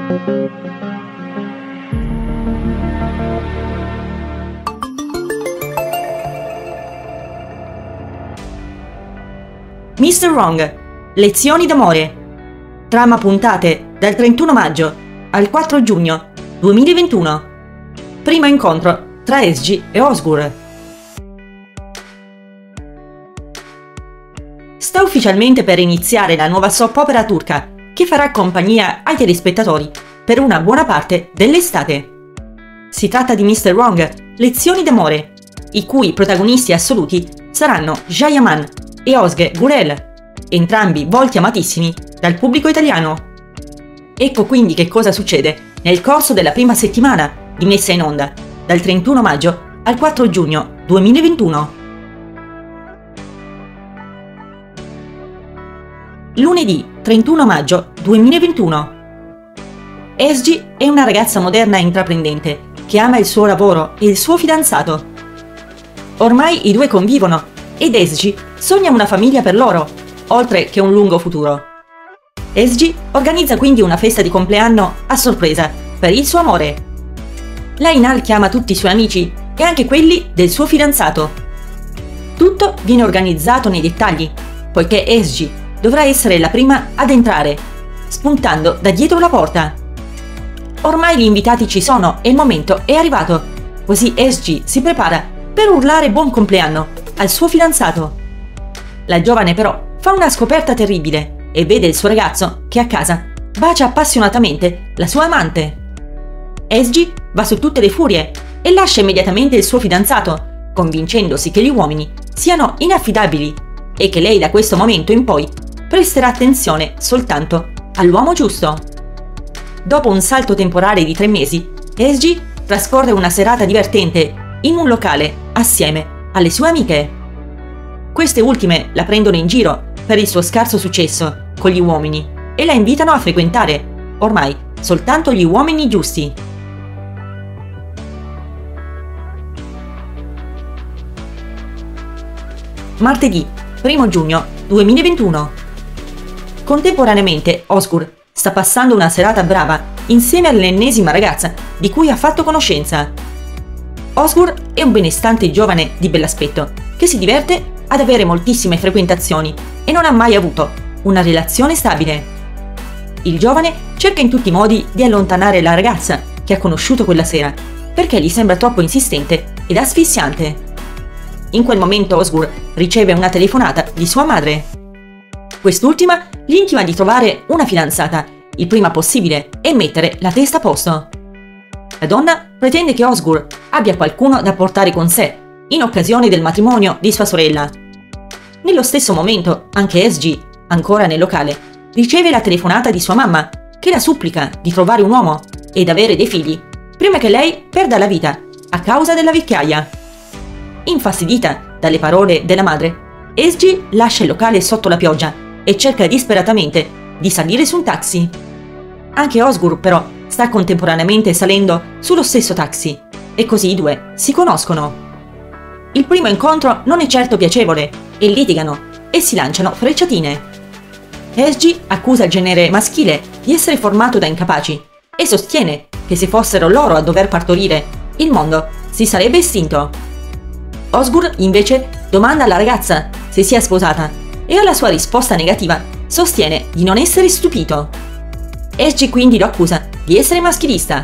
Mr. Wrong, lezioni d'amore. Trama puntate dal 31 maggio al 4 giugno 2021. Primo incontro tra SG e Ozgur. Sta ufficialmente per iniziare la nuova soap opera turca che farà compagnia ai telespettatori per una buona parte dell'estate. Si tratta di Mr. Wrong, lezioni d'amore, i cui protagonisti assoluti saranno Jayaman e Ozge Gurel, entrambi volti amatissimi dal pubblico italiano. Ecco quindi che cosa succede nel corso della prima settimana di messa in onda, dal 31 maggio al 4 giugno 2021. Lunedì 31 maggio 2021. SG è una ragazza moderna e intraprendente che ama il suo lavoro e il suo fidanzato. Ormai i due convivono ed SG sogna una famiglia per loro, oltre che un lungo futuro. SG organizza quindi una festa di compleanno a sorpresa per il suo amore. Lainal chiama tutti i suoi amici e anche quelli del suo fidanzato. Tutto viene organizzato nei dettagli, poiché SG dovrà essere la prima ad entrare, spuntando da dietro la porta. Ormai gli invitati ci sono e il momento è arrivato, così SG si prepara per urlare buon compleanno al suo fidanzato. La giovane però fa una scoperta terribile e vede il suo ragazzo che a casa bacia appassionatamente la sua amante. SG va su tutte le furie e lascia immediatamente il suo fidanzato, convincendosi che gli uomini siano inaffidabili e che lei da questo momento in poi presterà attenzione soltanto all'uomo giusto. Dopo un salto temporale di 3 mesi, SG trascorre una serata divertente in un locale assieme alle sue amiche. Queste ultime la prendono in giro per il suo scarso successo con gli uomini e la invitano a frequentare ormai soltanto gli uomini giusti. Martedì 1 giugno 2021. Contemporaneamente Ozgur sta passando una serata brava insieme all'ennesima ragazza di cui ha fatto conoscenza. Ozgur è un benestante giovane di bell'aspetto che si diverte ad avere moltissime frequentazioni e non ha mai avuto una relazione stabile. Il giovane cerca in tutti i modi di allontanare la ragazza che ha conosciuto quella sera perché gli sembra troppo insistente ed asfissiante. In quel momento Ozgur riceve una telefonata di sua madre. Quest'ultima gli intima di trovare una fidanzata il prima possibile e mettere la testa a posto. La donna pretende che Ozgur abbia qualcuno da portare con sé in occasione del matrimonio di sua sorella. Nello stesso momento anche SG, ancora nel locale, riceve la telefonata di sua mamma che la supplica di trovare un uomo ed avere dei figli prima che lei perda la vita a causa della vecchiaia. Infastidita dalle parole della madre, SG lascia il locale sotto la pioggia e cerca disperatamente di salire su un taxi. Anche Ozgur però sta contemporaneamente salendo sullo stesso taxi e così i due si conoscono. Il primo incontro non è certo piacevole e litigano e si lanciano frecciatine. SG accusa il genere maschile di essere formato da incapaci e sostiene che se fossero loro a dover partorire, il mondo si sarebbe estinto. Ozgur invece domanda alla ragazza se sia sposata e alla sua risposta negativa sostiene di non essere stupito. SG quindi lo accusa di essere maschilista.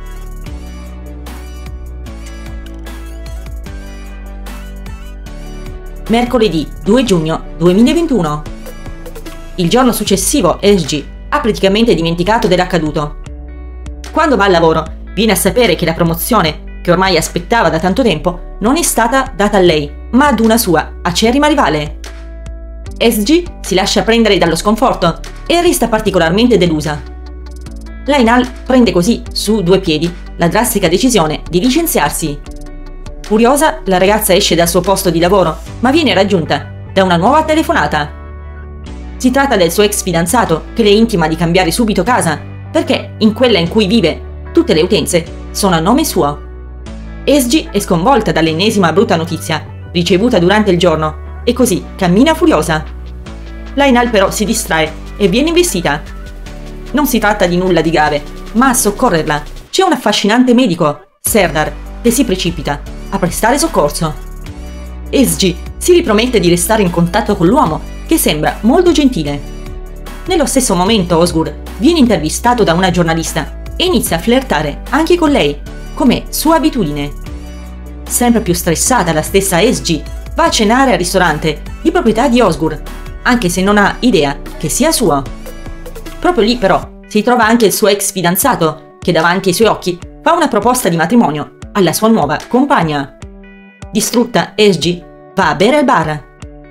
Mercoledì 2 giugno 2021. Il giorno successivo SG ha praticamente dimenticato dell'accaduto. Quando va al lavoro viene a sapere che la promozione, che ormai aspettava da tanto tempo, non è stata data a lei, ma ad una sua acerrima rivale. SG si lascia prendere dallo sconforto e resta particolarmente delusa. Lainal prende così su 2 piedi la drastica decisione di licenziarsi. Furiosa, la ragazza esce dal suo posto di lavoro, ma viene raggiunta da una nuova telefonata. Si tratta del suo ex fidanzato che le intima di cambiare subito casa, perché in quella in cui vive tutte le utenze sono a nome suo. SG è sconvolta dall'ennesima brutta notizia ricevuta durante il giorno e così cammina furiosa. Lainal però si distrae e viene investita. Non si tratta di nulla di grave, ma a soccorrerla c'è un affascinante medico, Serdar, che si precipita a prestare soccorso. SG si ripromette di restare in contatto con l'uomo, che sembra molto gentile. Nello stesso momento Osgur viene intervistato da una giornalista e inizia a flirtare anche con lei, come sua abitudine. Sempre più stressata, la stessa SG va a cenare al ristorante di proprietà di Osgur, anche se non ha idea che sia suo. Proprio lì però si trova anche il suo ex fidanzato, che davanti ai suoi occhi fa una proposta di matrimonio alla sua nuova compagna. Distrutta, SG va a bere al bar.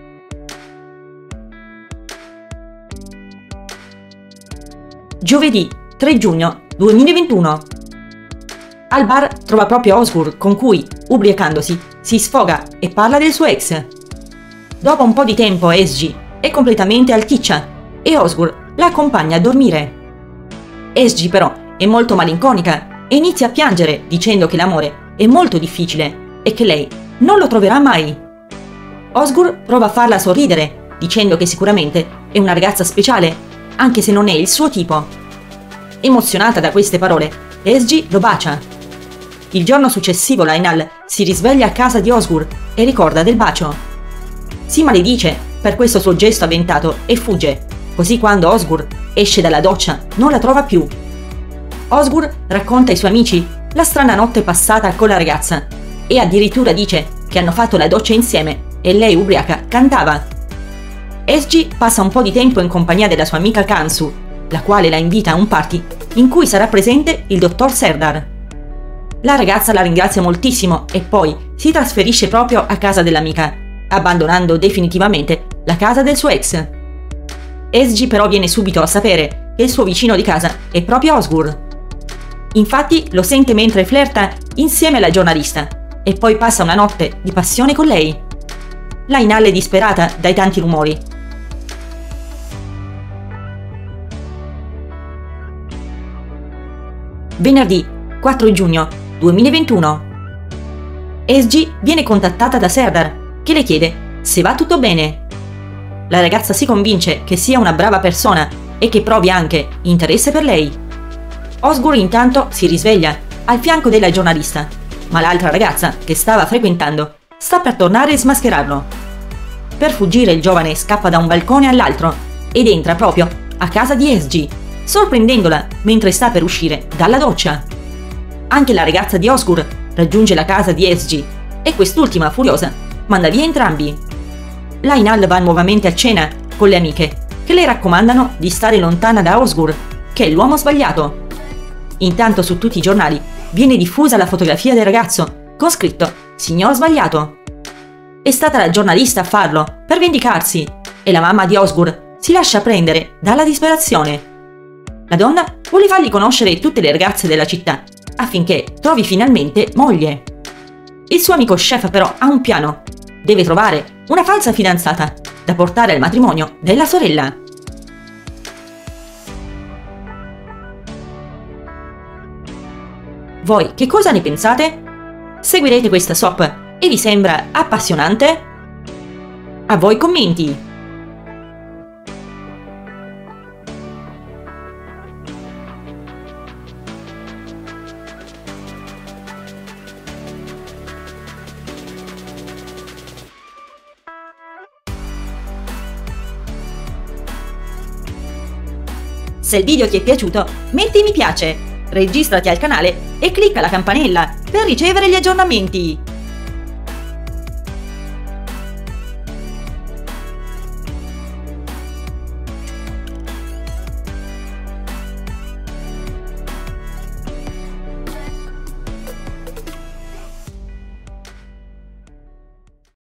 Giovedì 3 giugno 2021. Al bar trova proprio Osgur, con cui, ubriacandosi, si sfoga e parla del suo ex. Dopo un po' di tempo SG è completamente alticcia e Osgur la accompagna a dormire. SG però è molto malinconica e inizia a piangere dicendo che l'amore è molto difficile e che lei non lo troverà mai. Osgur prova a farla sorridere dicendo che sicuramente è una ragazza speciale, anche se non è il suo tipo. Emozionata da queste parole, SG lo bacia. Il giorno successivo Lainal si risveglia a casa di Osgur e ricorda del bacio. Si maledice per questo suo gesto avventato e fugge, così quando Osgur esce dalla doccia non la trova più. Osgur racconta ai suoi amici la strana notte passata con la ragazza e addirittura dice che hanno fatto la doccia insieme e lei ubriaca cantava. SG passa un po' di tempo in compagnia della sua amica Kansu, la quale la invita a un party in cui sarà presente il dottor Serdar. La ragazza la ringrazia moltissimo e poi si trasferisce proprio a casa dell'amica, abbandonando definitivamente la casa del suo ex. SG però viene subito a sapere che il suo vicino di casa è proprio Osgur. Infatti lo sente mentre flirta insieme alla giornalista e poi passa una notte di passione con lei. Lainal è disperata dai tanti rumori. Venerdì 4 giugno 2021. SG viene contattata da Serdar, che le chiede se va tutto bene. La ragazza si convince che sia una brava persona e che provi anche interesse per lei. Osgur intanto si risveglia al fianco della giornalista, ma l'altra ragazza che stava frequentando sta per tornare a smascherarlo. Per fuggire il giovane scappa da un balcone all'altro ed entra proprio a casa di SG, sorprendendola mentre sta per uscire dalla doccia. Anche la ragazza di Osgur raggiunge la casa di SG e quest'ultima, furiosa, manda via entrambi. Lainal va nuovamente a cena con le amiche, che le raccomandano di stare lontana da Osgur, che è l'uomo sbagliato. Intanto su tutti i giornali viene diffusa la fotografia del ragazzo con scritto "Signor sbagliato". È stata la giornalista a farlo per vendicarsi e la mamma di Osgur si lascia prendere dalla disperazione. La donna vuole fargli conoscere tutte le ragazze della città affinché trovi finalmente moglie. Il suo amico chef però ha un piano. Deve trovare una falsa fidanzata da portare al matrimonio della sorella. Voi che cosa ne pensate? Seguirete questa soap e vi sembra appassionante? A voi commenti! Se il video ti è piaciuto, metti mi piace, registrati al canale e clicca la campanella per ricevere gli aggiornamenti.